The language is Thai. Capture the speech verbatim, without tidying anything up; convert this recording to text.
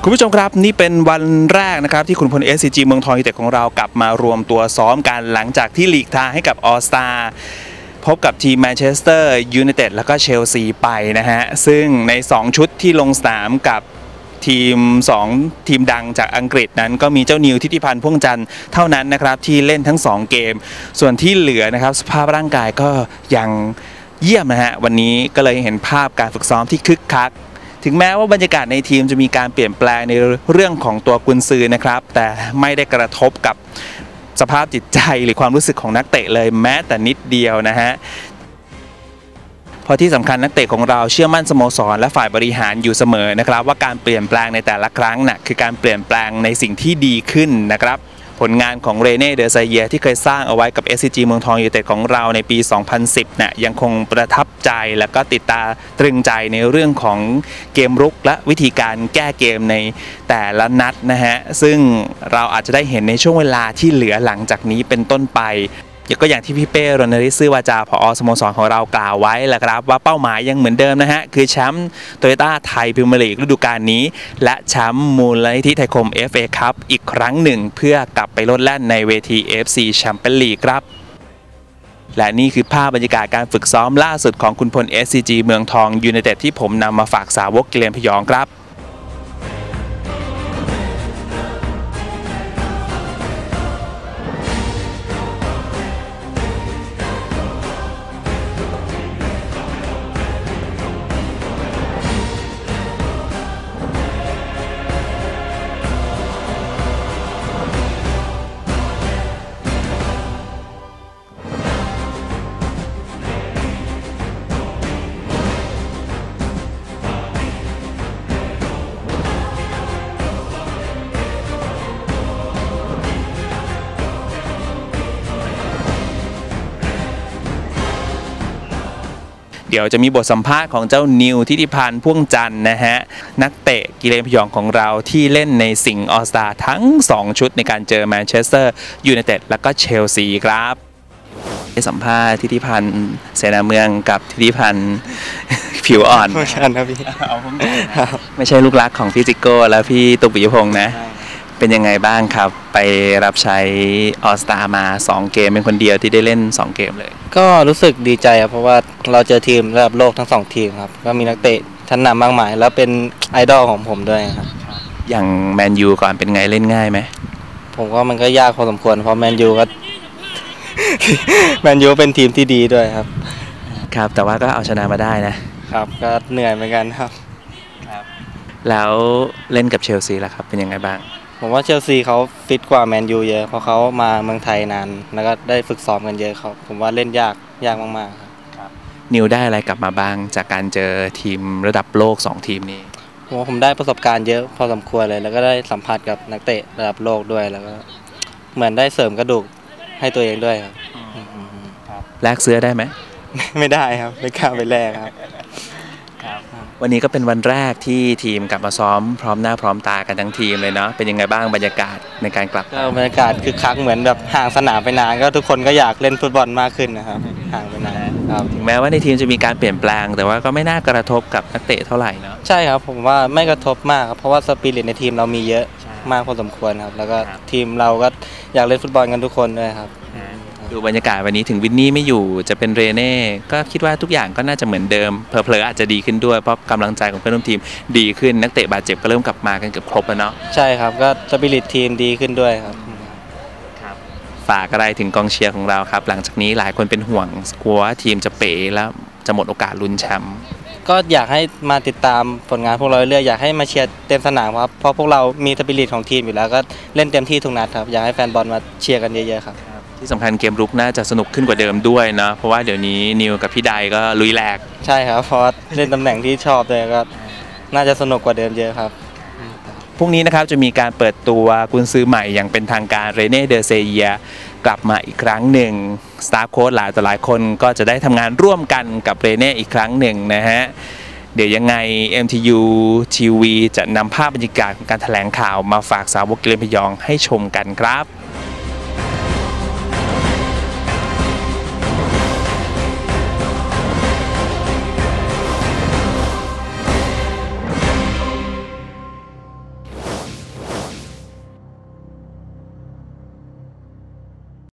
คุณผู้ชมครับนี่เป็นวันแรกนะครับที่ขุนพล เอส ซี จี เมืองทองยูไนเต็ดของเรากลับมารวมตัวซ้อมกันหลังจากที่หลีกทางให้กับออสตาพบกับทีมแมนเชสเตอร์ยูไนเต็ดแล้วก็เชลซีไปนะฮะซึ่งในสองชุดที่ลงสนามกับทีมสองทีมดังจากอังกฤษนั้นก็มีเจ้านิวทิติพันธ์พ่วงจันทร์เท่านั้นนะครับที่เล่นทั้งสองเกมส่วนที่เหลือนะครับสภาพร่างกายก็ยังเยี่ยมนะฮะวันนี้ก็เลยเห็นภาพการฝึกซ้อมที่คึกคักถึงแม้ว่าบรรยากาศในทีมจะมีการเปลี่ยนแปลงในเรื่องของตัวกุนซือนะครับแต่ไม่ได้กระทบกับสภาพจิตใจหรือความรู้สึกของนักเตะเลยแม้แต่นิดเดียวนะฮะเพราะที่สำคัญนักเตะของเราเชื่อมั่นสโมสรและฝ่ายบริหารอยู่เสมอนะครับว่าการเปลี่ยนแปลงในแต่ละครั้งน่ะคือการเปลี่ยนแปลงในสิ่งที่ดีขึ้นนะครับผลงานของเรเน่เดอซาเยียที่เคยสร้างเอาไว้กับ เอส ซี จี เมืองทองยูไนเต็ดของเราในปี สองพันสิบน่ะยังคงประทับใจและก็ติดตาตรึงใจในเรื่องของเกมรุกและวิธีการแก้เกมในแต่ละนัดนะฮะซึ่งเราอาจจะได้เห็นในช่วงเวลาที่เหลือหลังจากนี้เป็นต้นไปก็อย่างที่พี่เป้รณฤทธิ์ซื่อวาจาผอ.สโมสรของเรากล่าวไว้แหละครับว่าเป้าหมายยังเหมือนเดิมนะฮะคือแชมป์โตโยต้าไทยพรีเมียร์ลีกฤดูกาลนี้และแชมป์มูลนิธิไทยคม เอฟ เอ Cup อีกครั้งหนึ่งเพื่อกลับไปโลดแล่นในเวที เอ เอฟ ซี Champions League ครับและนี่คือภาพบรรยากาศการฝึกซ้อมล่าสุดของคุณพล เอส ซี จี เมืองทองยูไนเต็ดที่ผมนำมาฝากสาวกกิเลนพยองครับเดี๋ยวจะมีบทสัมภาษณ์ของเจ้านิวทิติพันธ์พ่วงจันทร์นะฮะนักเตะกิเลนพยองของเราที่เล่นในสิงห์ออสตาทั้งสองชุดในการเจอแมนเชสเตอร์ยูไนเต็ดและก็เชลซีครับได้สัมภาษณ์ทิติพันธ์เสนาเมืองกับทิติพันธ์ผิวอ่อนไม่ใช่นะพี่ไม่ใช่ลูกรักของพี่จิโก้แล้วพี่ตุ๊กปิยพงษ์นะเป็นยังไงบ้างครับไปรับใช้ออสตามาสองเกมเป็นคนเดียวที่ได้เล่นสองเกมเลยก็รู้สึกดีใจครับเพราะว่าเราเจอทีมระดับโลกทั้งสองทีมครับก็มีนักเตะชั้นนำมากมายแล้วเป็นไอดอลของผมด้วยครับอย่างแมนยูก่อนเป็นไงเล่นง่ายไหมผมว่ามันก็ยากพอสมควรเพราะแมนยูก็แมนยูเป็นทีมที่ดีด้วยครับครับแต่ว่าก็เอาชนะมาได้นะครับก็เหนื่อยเหมือนกันครับครับแล้วเล่นกับเชลซีล่ะครับเป็นยังไงบ้างผมว่าเชลซีเขาฟิตกว่าแมนยูเยอะเพราะเขามาเมืองไทยนานแล้วก็ได้ฝึกซ้อมกันเยอะเขาผมว่าเล่นยากยากมากๆครับนิวได้อะไรกลับมาบ้างจากการเจอทีมระดับโลกสองทีมนี้ผมว่าผมได้ประสบการณ์เยอะพอสมควรเลยแล้วก็ได้สัมผัสกับนักเตะระดับโลกด้วยแล้วก็เหมือนได้เสริมกระดูกให้ตัวเองด้วยครับแลกเสื้อได้ไหมไม่ได้ครับไม่กล้าไปแลกครับวันนี้ก็เป็นวันแรกที่ทีมกลับมาซ้อมพร้อมหน้าพร้อมตากันทั้งทีมเลยเนาะเป็นยังไงบ้างบรรยากาศในการกลับก็บรรยากาศคือคักเหมือนแบบห่างสนามไปนานก็ทุกคนก็อยากเล่นฟุตบอลมากขึ้นนะครับห่างไปนานครับถึงแม้ว่าในทีมจะมีการเปลี่ยนแปลงแต่ว่าก็ไม่น่ากระทบกับนักเตะเท่าไหร่เนาะใช่ครับผมว่าไม่กระทบมากครับเพราะว่าสปิริตในทีมเรามีเยอะมากพอสมควรครับแล้วก็ทีมเราก็อยากเล่นฟุตบอลกันทุกคนด้วยครับดูบรรยากาศวันนี้ถึงวินนี่ไม่อยู่จะเป็นเรเน่ก็คิดว่าทุกอย่างก็น่าจะเหมือนเดิมเผลอๆอาจจะดีขึ้นด้วยเพราะกำลังใจของเพื่อนร่วมทีมดีขึ้นนักเตะบาดเจ็บก็เริ่มกลับมากันเกือบครบแล้วเนาะใช่ครับก็สปิริตทีมดีขึ้นด้วยครับฝากอะไรถึงกองเชียร์ของเราครับหลังจากนี้หลายคนเป็นห่วงกลัวว่าทีมจะเป๋แล้วจะหมดโอกาสลุ้นแชมป์ก็อยากให้มาติดตามผลงานพวกเราเรื่อยอยากให้มาเชียร์เต็มสนามครับเพราะพวกเรามีสปิริตของทีมอยู่แล้วก็เล่นเต็มที่ทุกนัดครับอยากให้แฟนบอลมาเชียร์กันเยอะๆครับที่สำคัญเกมรุกน่าจะสนุกขึ้นกว่าเดิมด้วยนะเพราะว่าเดี๋ยวนี้นิวกับพี่ไดก็ลุยแหลกใช่ครับเพราะเล่นตำแหน่งที่ชอบเลยก็น่าจะสนุกกว่าเดิมเยอะครับพรุ่งนี้นะครับจะมีการเปิดตัวกุนซือใหม่อย่างเป็นทางการเรเน่เดอเซียกลับมาอีกครั้งหนึ่งสตาฟโค้ชหลายต่อหลายคนก็จะได้ทำงานร่วมกันกับเรเน่อีกครั้งหนึ่งนะฮะเดี๋ยวยังไง เอ็ม ที ยู ที วี จะนำภาพบรรยากาศของการแถลงข่าวมาฝากสาวกกิเลนพยองให้ชมกันครับ